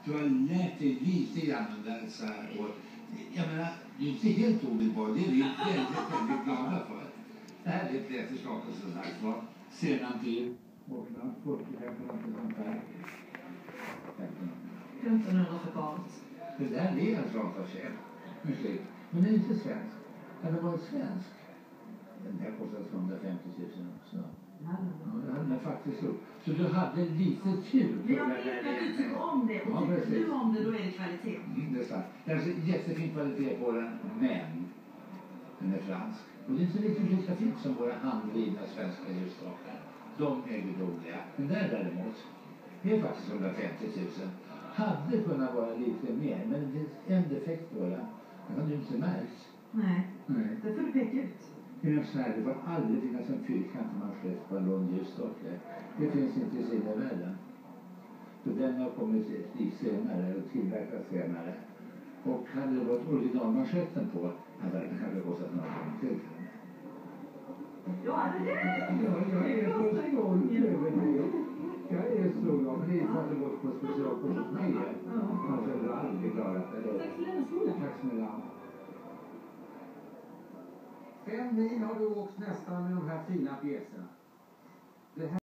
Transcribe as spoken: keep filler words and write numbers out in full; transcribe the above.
Du har lärt dig lite grann där så här. Och jag menar, du är inte helt omedelbar. Det är vi väldigt, väldigt glada för. Det här är ett lätt sak som sagt var. Sedan till fyrtio-femton sånt där. femtonhundra för barnet. Det där är en sak av tjej. Musik. Men det är inte svensk. Hade det varit svensk, den här kostat hundrafemtio tusen också. Ja, det hade den faktiskt gjort. Så du hade lite tur. Men jag vet att du tycker om det. Och ja, tycker du om det, då är det kvalitet. Mm, det är sant. Det är alltså jättefin kvalitet på den, men den är fransk. Och det är inte riktigt lika fint som våra handvridna svenska ljusstakar. De är gudomliga. Men där däremot, det är faktiskt hundrafemtio tusen. Hade kunnat vara lite mer, men det är en defekt på den. Den har ju inte märkt. Nej, Nej. det får du peka ut. I en sån här, det får aldrig finnas en fyrkantig manschett på en rund ljusstake. Det finns inte i sinnevärlden. Så den har kommit i senare och tillverkats senare. Och hade det varit originalmanschetten på, hade den kanske kostat några gånger till. Ja, det är det. Ja, jag är så stolt över det. Jag är så glad, men det är för att det gått på specialkurs hos mig. Annars hade du aldrig klarat det. Tack snälla. Fem mil har du åkt nästan med de här fina pjäserna. Det här